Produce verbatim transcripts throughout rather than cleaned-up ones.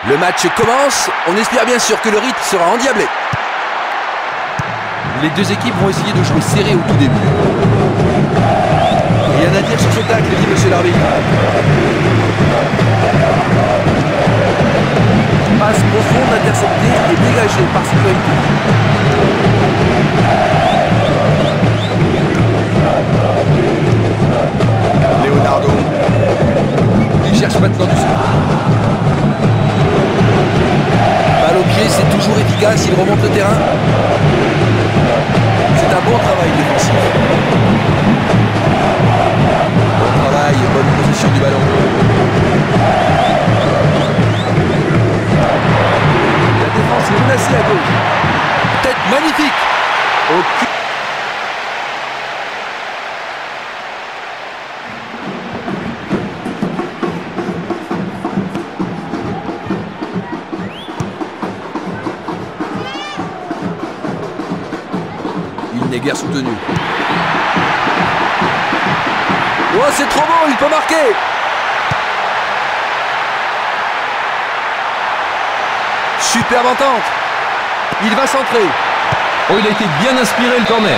Le match commence, on espère bien sûr que le rythme sera endiablé. Les deux équipes vont essayer de jouer serré au tout début. Rien à dire sur ce tacle, dit monsieur l'arbitre. Passe profonde, interceptée et dégagée par sécurité. Leonardo. Il cherche maintenant du centre. Balle au pied, c'est toujours efficace, il remonte le terrain. C'est un bon travail défensif. Bon travail, bonne possession du ballon. La défense est menacée à gauche. Tête magnifique. Aucune... Il n'est guère soutenu. Oh, c'est trop beau, il peut marquer. Superbe entente. Il va centrer. Oh, il a été bien inspiré le corner.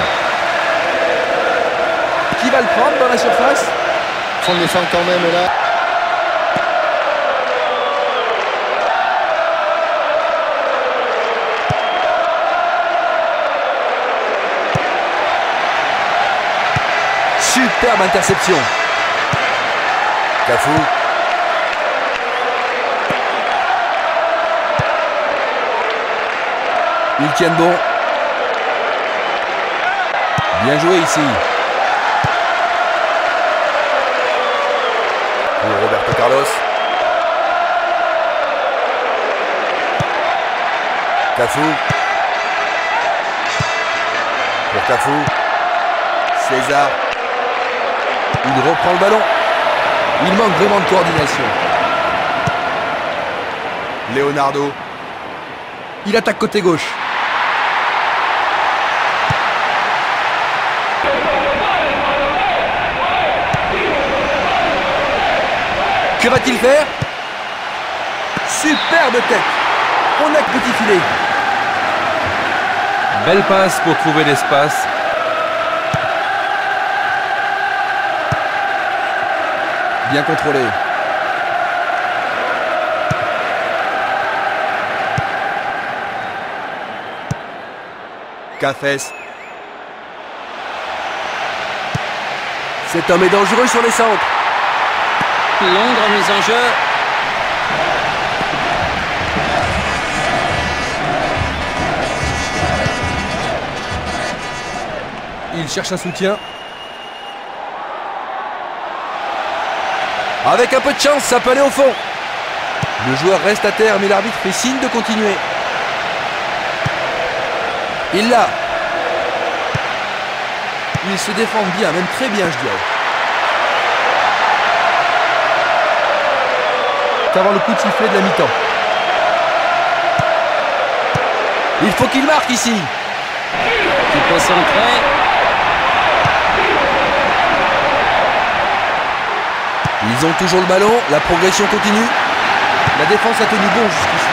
Qui va le prendre dans la surface? Son défense quand même là. Superbe interception. Cafou. Ils tiennent bon. Bien joué ici. Pour Roberto Carlos. Cafou. Pour Cafou. César. Il reprend le ballon. Il manque vraiment de coordination. Leonardo. Il attaque côté gauche. Que va-t-il faire? Superbe tête. On a que petit filet. Belle passe pour trouver l'espace. Bien contrôlé. Cafès. Cet homme est dangereux sur les centres. Longue remise en jeu. Il cherche un soutien. Avec un peu de chance, ça peut aller au fond. Le joueur reste à terre, mais l'arbitre fait signe de continuer. Il l'a. Ils se défendent bien, même très bien, je dirais. C'est avant le coup de sifflet de la mi-temps. Il faut qu'il marque ici. Il peut centrer. Ils ont toujours le ballon, la progression continue. La défense a tenu bon jusqu'ici.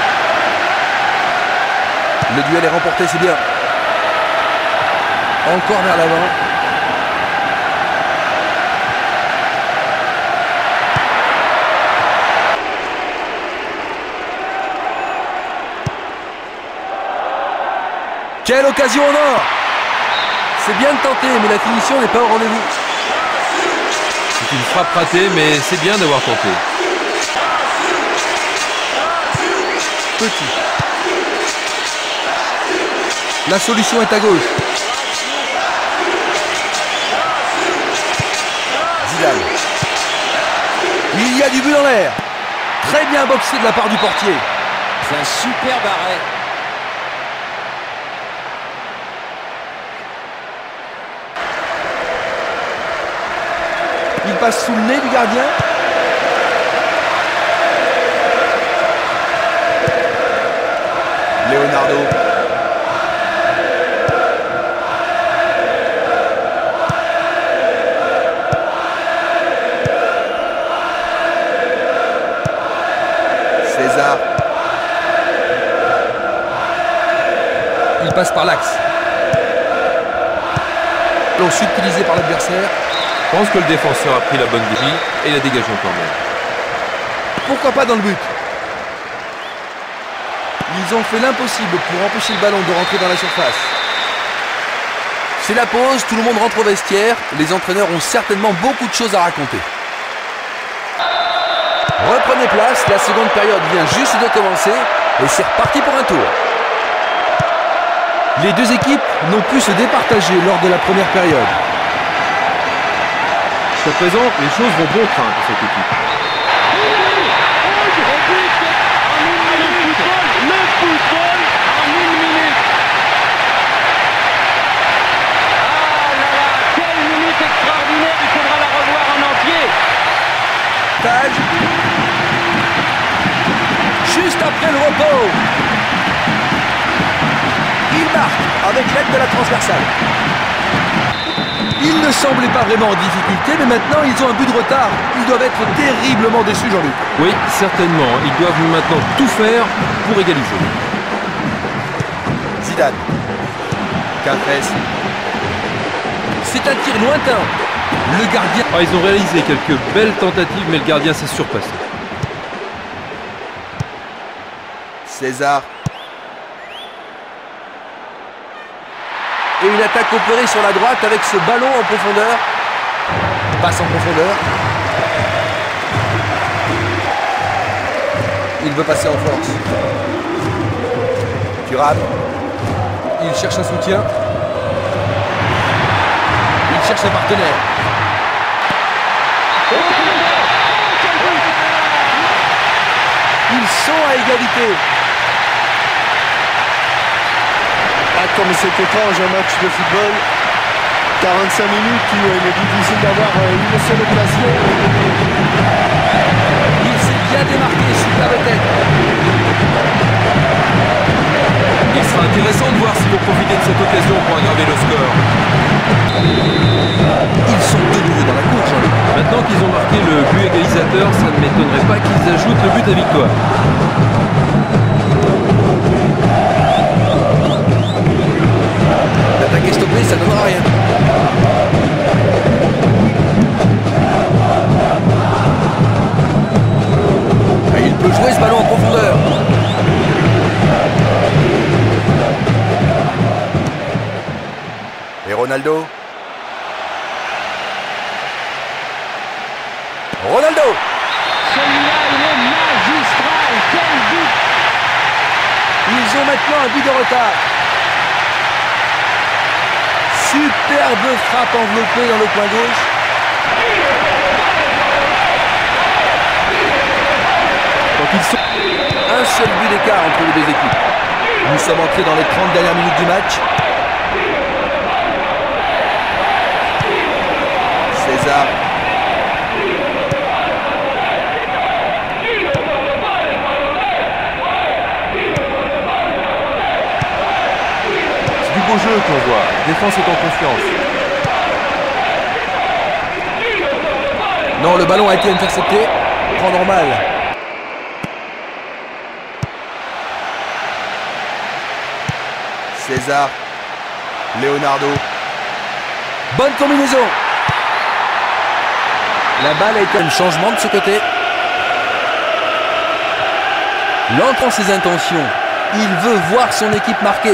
Le duel est remporté, c'est bien. Encore vers l'avant. Quelle occasion en or! C'est bien de tenter, mais la finition n'est pas au rendez-vous. C'est une frappe ratée, mais c'est bien d'avoir tenté. Petit. La solution est à gauche. Zidane. Il y a du but dans l'air. Très bien boxé de la part du portier. C'est un superbe arrêt. Il passe sous le nez du gardien. Leonardo. César. Il passe par l'axe. Long subtilisé par l'adversaire. Je pense que le défenseur a pris la bonne décision et il a dégagé quand même. Pourquoi pas dans le but? Ils ont fait l'impossible pour empêcher le ballon de rentrer dans la surface. C'est la pause, tout le monde rentre au vestiaire. Les entraîneurs ont certainement beaucoup de choses à raconter. Reprenez place, la seconde période vient juste de commencer et c'est reparti pour un tour. Les deux équipes n'ont pu se départager lors de la première période. Jusqu'à présent, les choses vont bon train pour cette équipe. Le football en une minute. Ah là là, quelle minute extraordinaire, il faudra la revoir en entier. Tag. Juste après le repos. Il marque avec l'aide de la transversale. Ils ne semblaient pas vraiment en difficulté, mais maintenant ils ont un but de retard. Ils doivent être terriblement déçus, Jean-Luc. Oui, certainement. Ils doivent maintenant tout faire pour égaliser. Zidane. Quintrez. C'est un tir lointain. Le gardien... Ah, ils ont réalisé quelques belles tentatives, mais le gardien s'est surpassé. César. Et une attaque opérée sur la droite avec ce ballon en profondeur. Passe en profondeur. Il veut passer en force. Thuram. Il cherche un soutien. Il cherche un partenaire. Ils sont à égalité. Ah, comme c'est étrange un match de football. quarante-cinq minutes où il est difficile d'avoir une seule occasion. Il s'est bien démarqué, superbe tête. Il sera intéressant de voir s'ils vont profiter de cette occasion pour aggraver le score. Ils sont de nouveau dans la course, Jean-Luc. Maintenant qu'ils ont marqué le but égalisateur, ça ne m'étonnerait pas qu'ils ajoutent le but à victoire. L'attaque est stoppée, ça ne donnera rien. Et il peut jouer ce ballon en profondeur. Et Ronaldo. Ronaldo. Celui-là, il est magistral. Quel but! Ils ont maintenant un but de retard. Superbe frappe enveloppée dans le coin gauche. Quand ils sont... Un seul but d'écart entre les deux équipes. Nous sommes entrés dans les trente dernières minutes du match. César. C'est du beau jeu qu'on voit. La défense est en confiance. Non, le ballon a été intercepté. Temps normal. César. Leonardo. Bonne combinaison. La balle a été un changement de ce côté. L'entend ses intentions. Il veut voir son équipe marquer.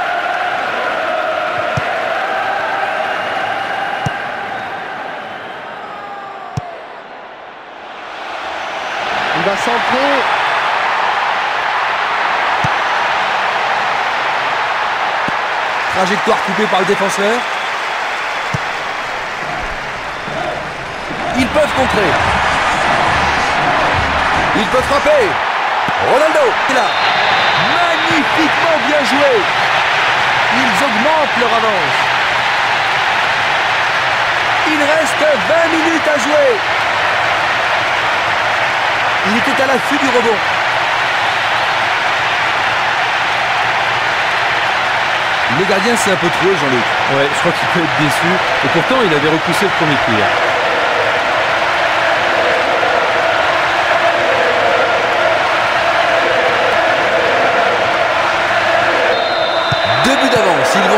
Il va centrer. Trajectoire coupée par le défenseur. Ils peuvent contrer. Ils peuvent frapper. Ronaldo est là. Magnifiquement bien joué. Ils augmentent leur avance. Il reste vingt minutes à jouer. Il était à l'affût du rebond. Le gardien s'est un peu troué, Jean-Luc. Ouais, je crois qu'il peut être déçu. Et pourtant, il avait repoussé le premier tir.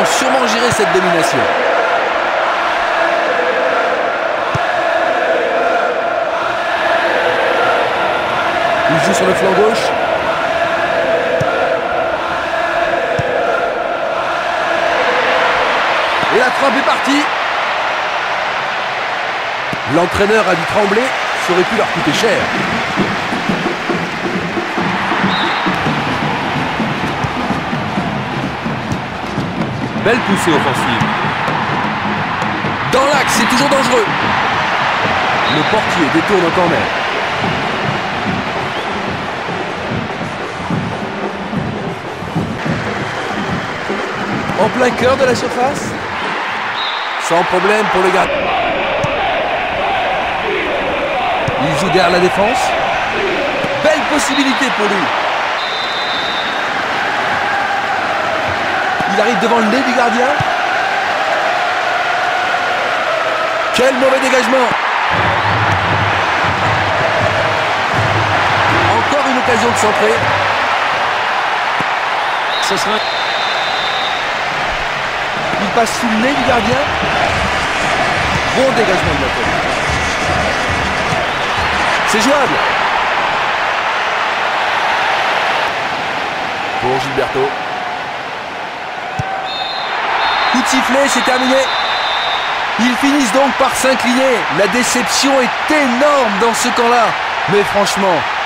sûrement gérer cette domination. Il joue sur le flanc gauche. Et la frappe est partie. L'entraîneur a dû trembler, ça aurait pu leur coûter cher. Belle poussée offensive. Dans l'axe, c'est toujours dangereux. Le portier détourne en corner. En plein cœur de la surface. Sans problème pour le gardien. Il joue derrière la défense. Belle possibilité pour lui. Il arrive devant le nez du gardien. Quel mauvais dégagement. Encore une occasion de centrer. Ce sera... Il passe sous le nez du gardien. Bon dégagement de la tête. C'est jouable. Pour Gilberto. Coup de sifflet, c'est terminé. Ils finissent donc par s'incliner. La déception est énorme dans ce camp-là. Mais franchement,